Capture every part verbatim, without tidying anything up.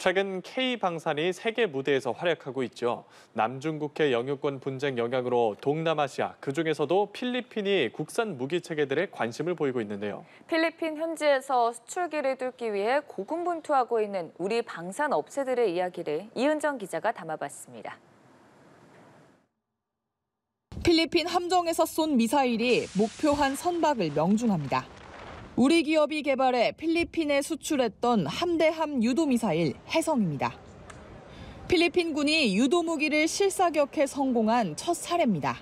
최근 K방산이 세계 무대에서 활약하고 있죠. 남중국해 영유권 분쟁 영향으로 동남아시아, 그중에서도 필리핀이 국산 무기 체계들에 관심을 보이고 있는데요. 필리핀 현지에서 수출기를 뚫기 위해 고군분투하고 있는 우리 방산 업체들의 이야기를 이은정 기자가 담아봤습니다. 필리핀 함정에서 쏜 미사일이 목표한 선박을 명중합니다. 우리 기업이 개발해 필리핀에 수출했던 함대함 유도미사일 해성입니다. 필리핀군이 유도무기를 실사격해 성공한 첫 사례입니다.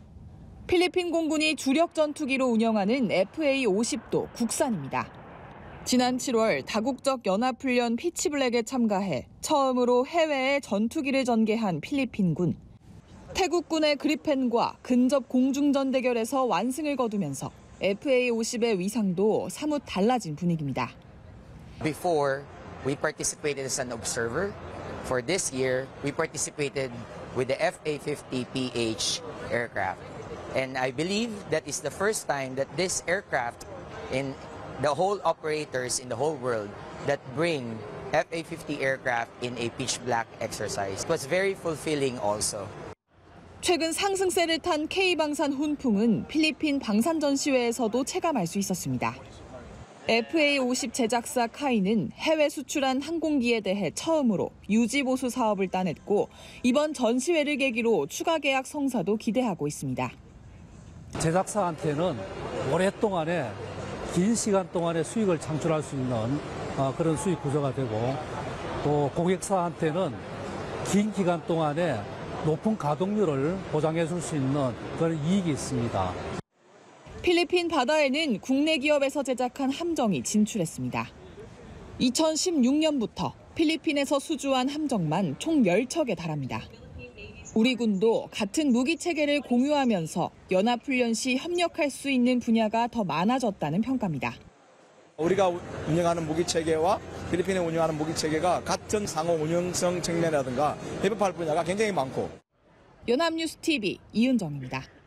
필리핀 공군이 주력 전투기로 운영하는 에프에이 오십도 국산입니다. 지난 칠월 다국적 연합훈련 피치블랙에 참가해 처음으로 해외에 전투기를 전개한 필리핀군. 태국군의 그리펜과 근접 공중전 대결에서 완승을 거두면서 에프에이 오십의 위상도 사뭇 달라진 분위기입니다. Before, we participated as an observer. For this year, we participated with the F A fifty P H aircraft. And I believe that is the first time that this aircraft in the whole operators in the whole world that bring F A fifty aircraft in a pitch black exercise. It was very fulfilling also. 최근 상승세를 탄 K방산 훈풍은 필리핀 방산 전시회에서도 체감할 수 있었습니다. 에프에이 오십 제작사 카이는 해외 수출한 항공기에 대해 처음으로 유지보수 사업을 따냈고 이번 전시회를 계기로 추가 계약 성사도 기대하고 있습니다. 제작사한테는 오랫동안에 긴 시간 동안에 수익을 창출할 수 있는 그런 수익 구조가 되고 또 고객사한테는 긴 기간 동안에 높은 가동률을 보장해 줄 수 있는 그런 이익이 있습니다. 필리핀 바다에는 국내 기업에서 제작한 함정이 진출했습니다. 이천십육 년부터 필리핀에서 수주한 함정만 총 열 척에 달합니다. 우리 군도 같은 무기 체계를 공유하면서 연합훈련 시 협력할 수 있는 분야가 더 많아졌다는 평가입니다. 우리가 운영하는 무기 체계와 필리핀이 운영하는 무기 체계가 같은 상호 운영성 측면이라든가 협업할 분야가 굉장히 많고. 연합뉴스 티비 이은정입니다.